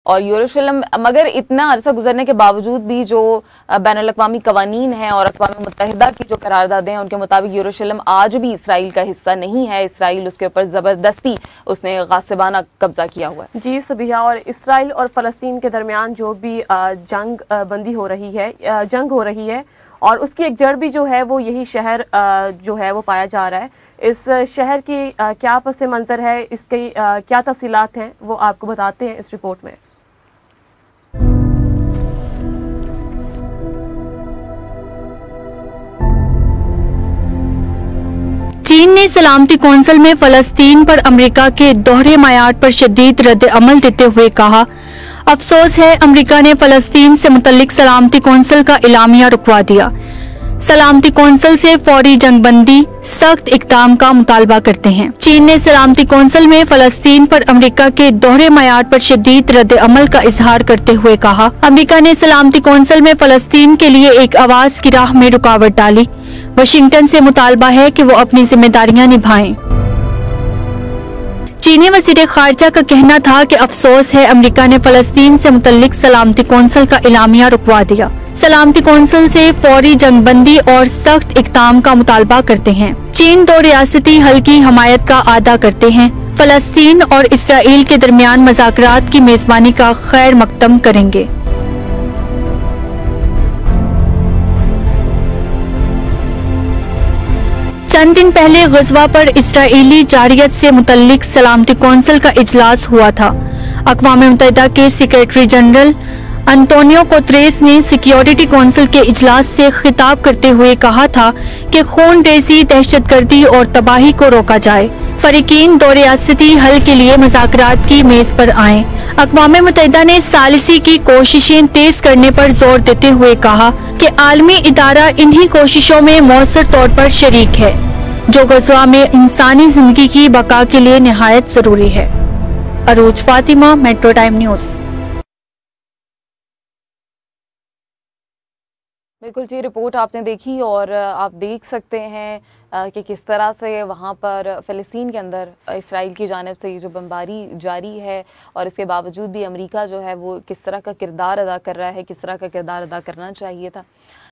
और यरूशलेम, मगर इतना अरसा गुजरने के बावजूद भी जो बैनुल-अक़वामी कवानीन हैं और अक़वाम मुत्तहिदा की जो करारदादें हैं उनके मुताबिक यरूशलेम आज भी इसराइल का हिस्सा नहीं है। इसराइल उसके ऊपर ज़बरदस्ती उसने गासिबाना कब्जा किया हुआ है। जी सबिहा, और इसराइल और फ़लस्तीन के दरमियान जो भी जंग बंदी हो रही है, जंग हो रही है, और उसकी एक जड़ भी जो है वो यही शहर जो है वो पाया जा रहा है। इस शहर की क्या पस मंज़र है, इसकी क्या तफसीलात हैं, वो आपको बताते हैं इस रिपोर्ट में। चीन ने सलामती कौंसिल में फ़लस्तीन पर अमेरिका के दोहरे मयार पर शदीद रद्द अमल देते हुए कहा, अफसोस है अमेरिका ने फ़लस्तीन से मुतल्लिक सलामती कौंसिल का इलामिया रुकवा दिया। सलामती कौंसिल से फौरी जंगबंदी सख्त इक़दाम का मुतालबा करते हैं। चीन ने सलामती कौंसिल में फ़लस्तीन पर अमेरिका के दोहरे मयार पर शदीद रद्द अमल का इजहार करते हुए कहा, अमेरिका ने सलामती कौंसिल में फ़लस्तीन के लिए एक आवाज़ की राह में रुकावट डाली। वाशिंगटन से मुतालबा है कि वो अपनी जिम्मेदारियां निभाएं। चीनी वज़ीर ख़ारिजा का कहना था कि अफसोस है अमेरिका ने फ़लस्तीन से मुतल्लिक सलामती कौंसिल का इलामिया रुकवा दिया। सलामती कौंसिल से फौरी जंगबंदी और सख्त इक़दाम का मुतालबा करते हैं। चीन दो रियासती हल की हमायत का आदा करते हैं। फ़लस्तीन और इसराइल के दरमियान मज़ाकरात की मेज़बानी का खैर मकदम करेंगे। चंद दिन पहले गज़वा पर इसराइली जारियत से मुतल्लिक सलामती कौंसिल का इजलास हुआ था। अक़वाम मुत्तहिदा के सेक्रेटरी जनरल अंतोनियो गुतेरेस ने सिक्योरिटी कौंसिल के इजलास से खिताब करते हुए कहा था कि खूनरेज़ी, दहशतगर्दी और तबाही को रोका जाए। फरीकीन दो रियासती हल के लिए मज़ाकरात की मेज़ पर आएं। अक़वाम मुत्तहिदा ने सालिसी की कोशिशें तेज करने पर जोर देते हुए कहा कि आलमी इदारा इन्हीं कोशिशों में मौसर तौर पर शरीक है, जो गज़वा में इंसानी जिंदगी की बका के लिए निहायत जरूरी है। Arooj Fatima, Metro Time News. बिल्कुल जी, रिपोर्ट आपने देखी और आप देख सकते हैं कि किस तरह से वहाँ पर फ़लस्तीन के अंदर इसराइल की जानिब से ये जो बमबारी जारी है और इसके बावजूद भी अमेरिका जो है वो किस तरह का किरदार अदा कर रहा है, किस तरह का किरदार अदा करना चाहिए था।